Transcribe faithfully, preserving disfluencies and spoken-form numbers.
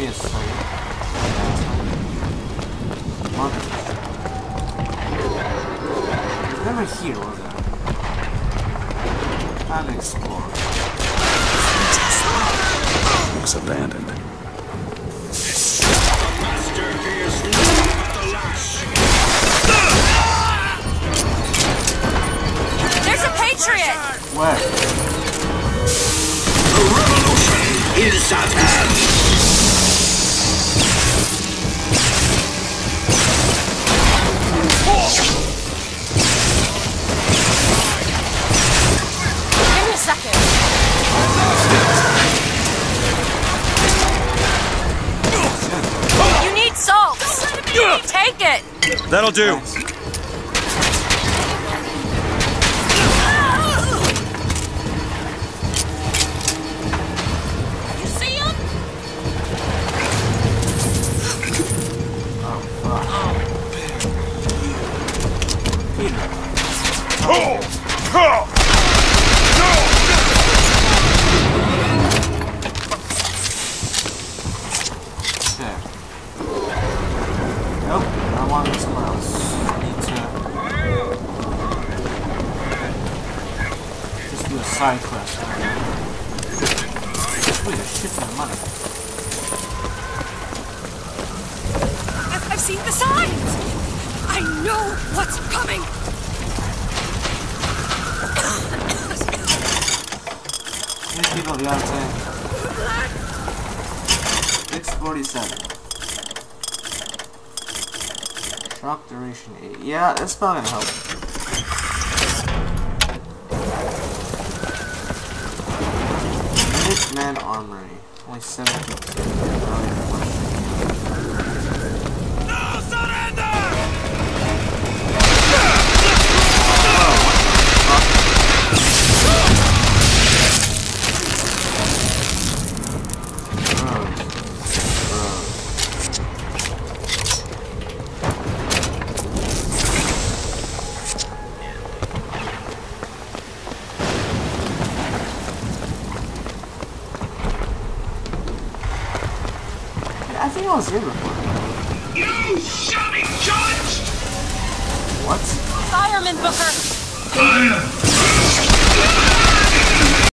me a second. What? It's never here, was it? Time to explore. Looks abandoned. Master fears nothing but the lash. There's a Patriot! Where? The revolution is at hand. Give me a second. You need salt! Take it! That'll do. Nice. You see him? Oh, fuck. Peter. Okay. Nope, I want it somewhere else. I need to just do a side quest. Wait, a shit ton of money. I've, I've seen the signs! I know what's coming! How many people do you have to six forty-seven. Shock duration eight. Yeah, that's probably gonna help. Minuteman Armory. Only seventy-two. No surrender! I think I was here before. You shall be judged! What? Fireman Booker! Fire!